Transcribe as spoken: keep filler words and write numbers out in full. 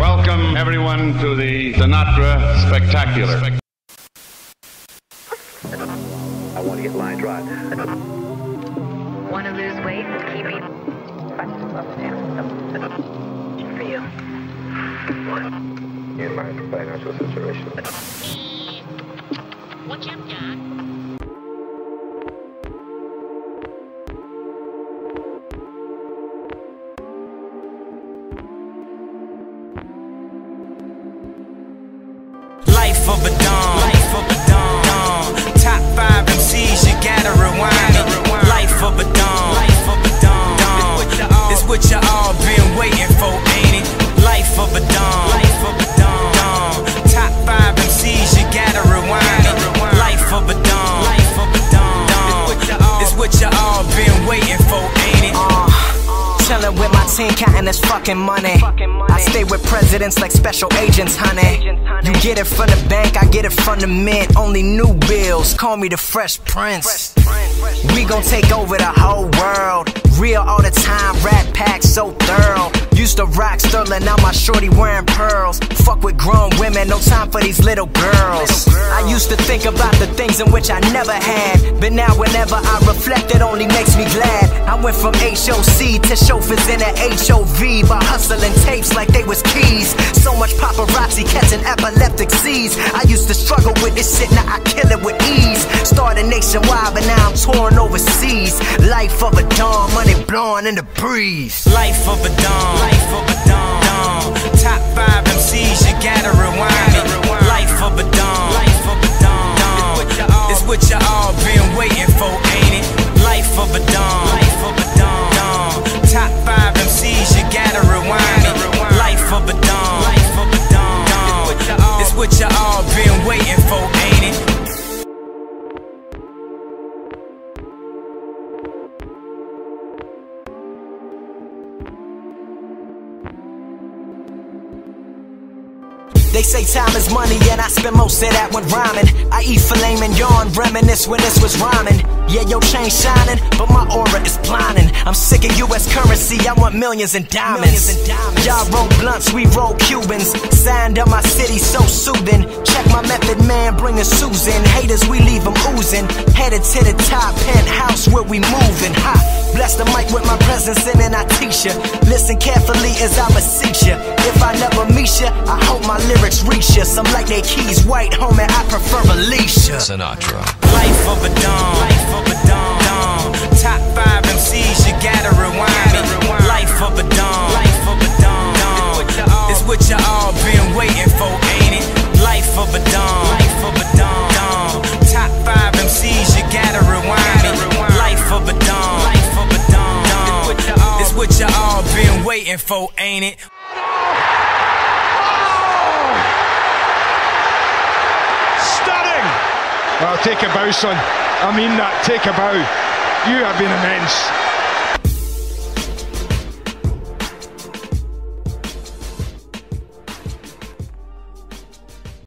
Welcome everyone to the Sinatra Spectacular. I want to get lined right. Want to lose weight and keep eating? For you. What? You're in my financial situation. What you got? Life of a dawn, life of a dawn. Top five M Cs, you gotta rewind it. Life of a dawn, life of a dawn. It's what you all been waiting for, ain't it? Life of a dawn, life of a dawn. Top five M Cs, you gotta rewind it. Life of a dawn, life of a dawn. It's what you all been waiting for, ain't it? Uh, chillin' with my team, counting this fucking money. I stay with presidents like special agents, honey. You get it from the bank, I get it from the mint. Only new bills, call me the Fresh Prince. We gon' take over the whole world. Real all the time, rat pack so thorough. Used to rock Sterling, now my shorty wearing pearls. Fuck with grown women, no time for these little girls. I used to think about the things in which I never had, but now whenever I reflect, it only makes me glad. I went from H O C to chauffeurs in an H O V by hustling tapes like they was keys. So much paparazzi catching epileptic seeds. I used to struggle with this shit, now I kill it with ease. Started nationwide, but now I'm touring overseas. Life of a dawn, money blowing in the breeze. Life of a dawn, life of a dawn. Top five M Cs, you gotta rewind it. Life of a dawn, life of a dawn. It's what you all been waiting for, ain't it? Life of a dawn, life of a dawn. Top five M Cs, you gotta rewind it. Life of a dawn, life of a dawn. It's what you all been waiting for, ain't it? They say time is money, and I spend most of that when rhyming. I eat filet mignon, reminisce when this was rhyming. Yeah, your chain shining, but my aura is blinding. I'm sick of U S currency, I want millions in diamonds. Y'all roll blunts, we roll Cubans. Signed up my city, so soothing. Check my method, man, bringing Susan. Haters, we leave them oozing. Headed to the top, penthouse where we moving. Ha! Bless the mic with my presence and then I teach ya. Listen carefully as I beseech ya. If I never meet ya, I hope my lyrics reach ya. Some like they keys white, homie, I prefer Alicia. Sinatra. Life of a dawn, life of a dawn. Top five M Cs, you gotta rewind it. Life of a dawn, life of a dawn. It's what you all been waiting for, ain't it? Life of a dawn, life of a dawn. Top five M Cs, you gotta rewind it. Life of a dawn, life of a dawn. It's what you all been waiting for, ain't it? Well, take a bow, son. I mean that, take a bow. You have been immense.